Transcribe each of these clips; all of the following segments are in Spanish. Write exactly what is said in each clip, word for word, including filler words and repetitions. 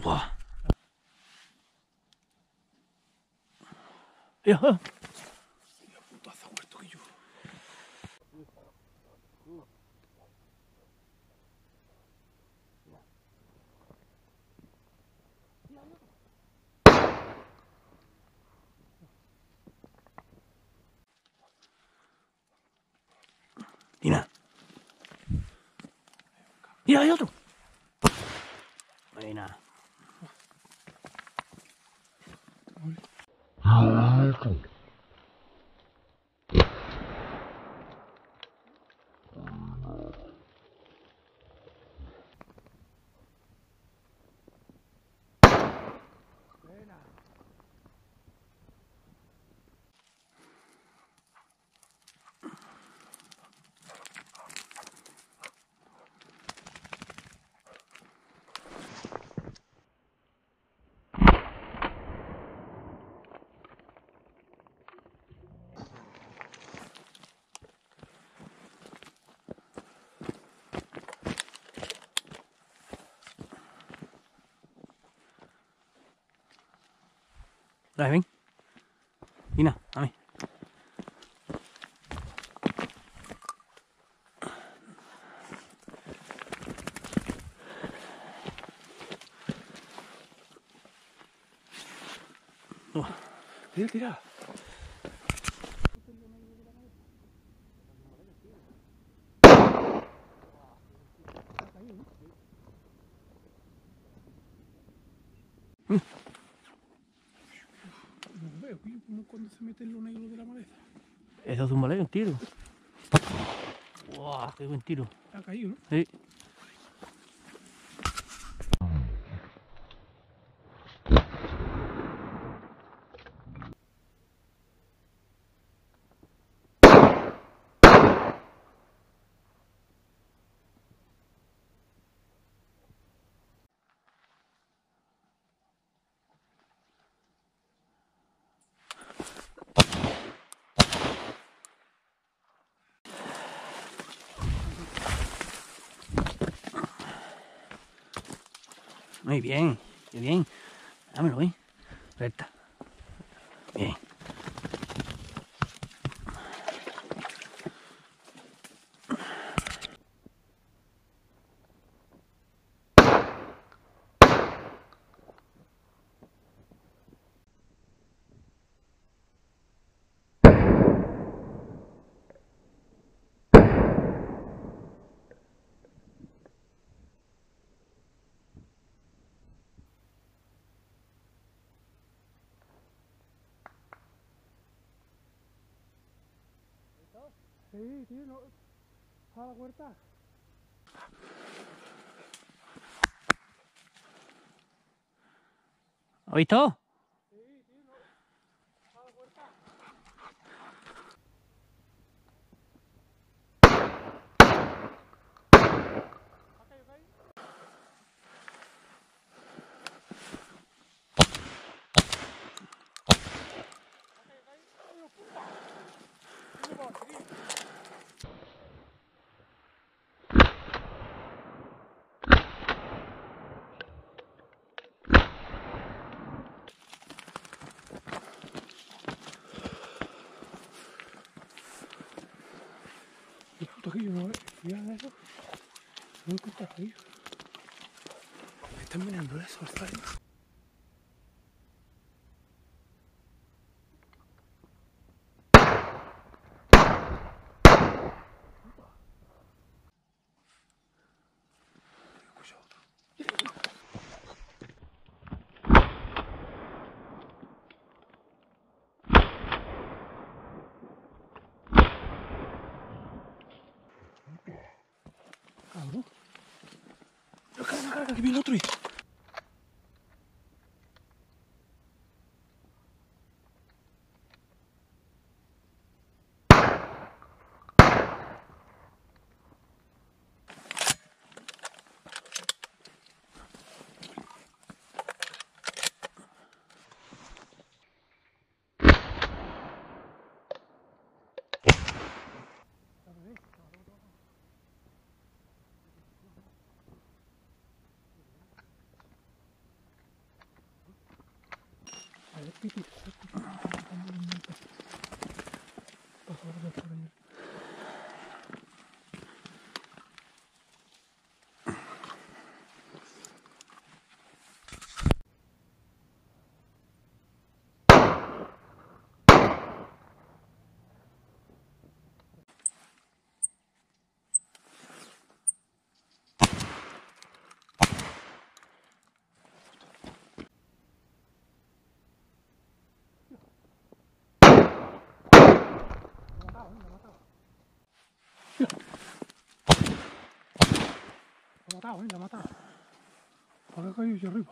Buah. Ya. Mira, putazo muerto que yo. Tina. Mira, hay otro. Buena. Dale, ven. Tina, dame. Tira, tira. Mm. No veo, tío, como cuando se mete en lo negro de la maleza. Eso es un baleo, un tiro. Wow, qué buen tiro. Ha caído, ¿no? Sí. Muy bien, qué bien. Dámelo, ¿eh? Recta. Bien. Sí, tío, no. A la huerta. ¿Has visto? Sí, tío, no. A la huerta. ¿Ha caído ahí? Qué puta que yo no veo. Mira eso. No encuentro ahí. Me están mirando eso, ¿sabes? Cabrón. No, carga, carga, que viene otro ahí. piti, piti. Pájaros por ahí. La ha matado, eh, la ha matado. ¿Para qué cayó yo arriba?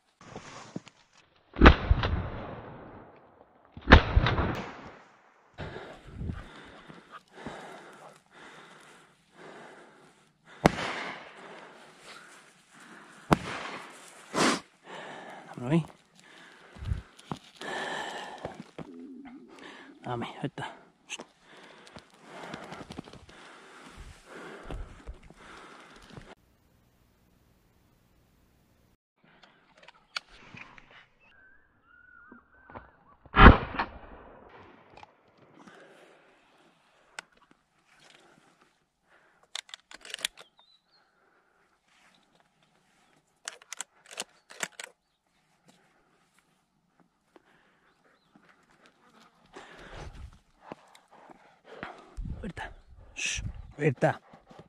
Dámelo ahí. Dame, ahí está. Berta. Shh, Berta.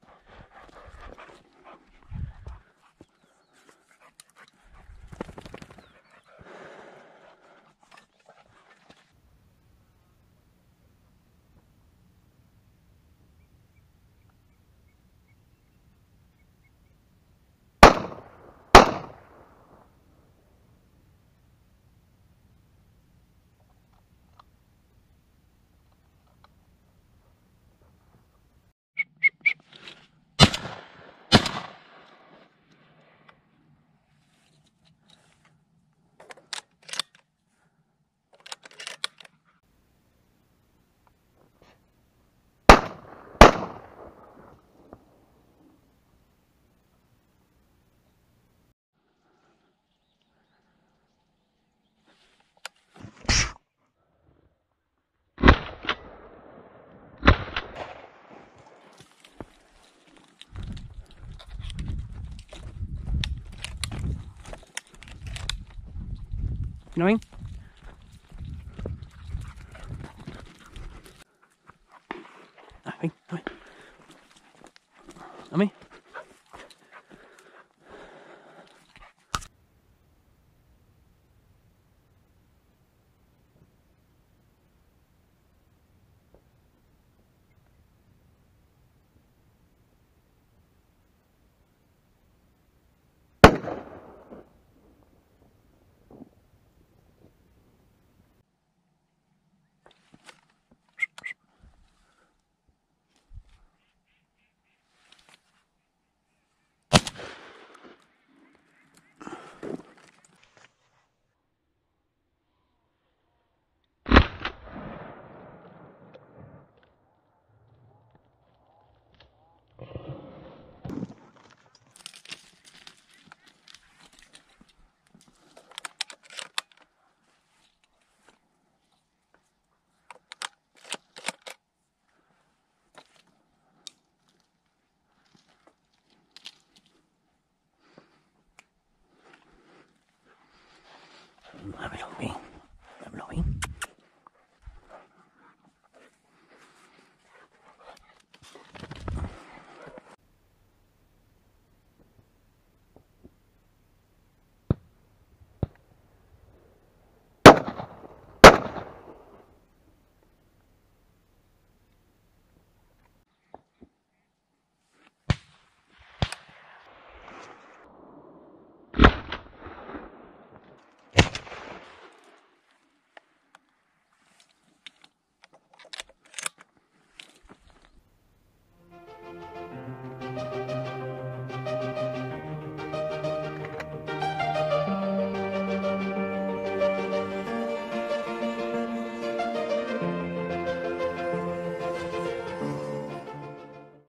¿No ven? Ah, ven, ven. Dame.